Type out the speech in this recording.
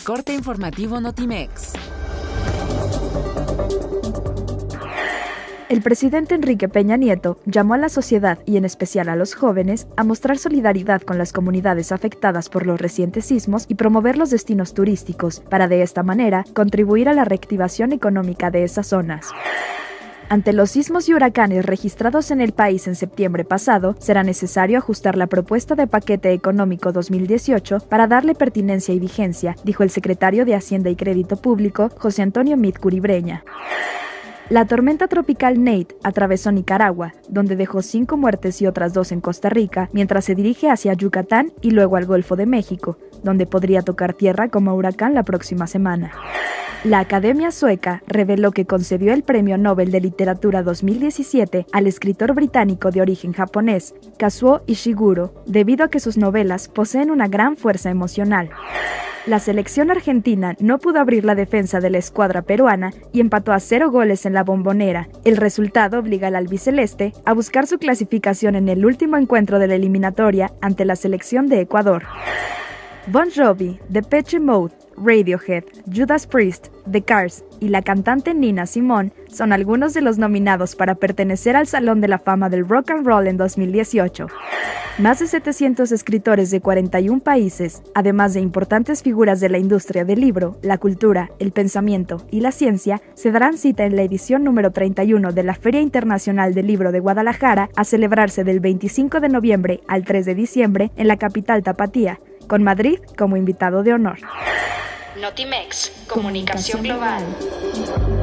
Corte informativo Notimex. El presidente Enrique Peña Nieto llamó a la sociedad y en especial a los jóvenes a mostrar solidaridad con las comunidades afectadas por los recientes sismos y promover los destinos turísticos para de esta manera contribuir a la reactivación económica de esas zonas. Ante los sismos y huracanes registrados en el país en septiembre pasado, será necesario ajustar la propuesta de paquete económico 2018 para darle pertinencia y vigencia, dijo el secretario de Hacienda y Crédito Público, José Antonio Meade Curibreña. La tormenta tropical Nate atravesó Nicaragua, donde dejó 5 muertes y otras 2 en Costa Rica, mientras se dirige hacia Yucatán y luego al Golfo de México, donde podría tocar tierra como huracán la próxima semana. La Academia Sueca reveló que concedió el Premio Nobel de Literatura 2017 al escritor británico de origen japonés, Kazuo Ishiguro, debido a que sus novelas poseen una gran fuerza emocional. La selección argentina no pudo abrir la defensa de la escuadra peruana y empató a 0 goles en la Bombonera. El resultado obliga al albiceleste a buscar su clasificación en el último encuentro de la eliminatoria ante la selección de Ecuador. Bon Jovi, Depeche Mode, Radiohead, Judas Priest, The Cars y la cantante Nina Simone son algunos de los nominados para pertenecer al Salón de la Fama del Rock and Roll en 2018. Más de 700 escritores de 41 países, además de importantes figuras de la industria del libro, la cultura, el pensamiento y la ciencia, se darán cita en la edición número 31 de la Feria Internacional del Libro de Guadalajara, a celebrarse del 25 de noviembre al 3 de diciembre en la capital tapatía, con Madrid como invitado de honor. Notimex, comunicación global.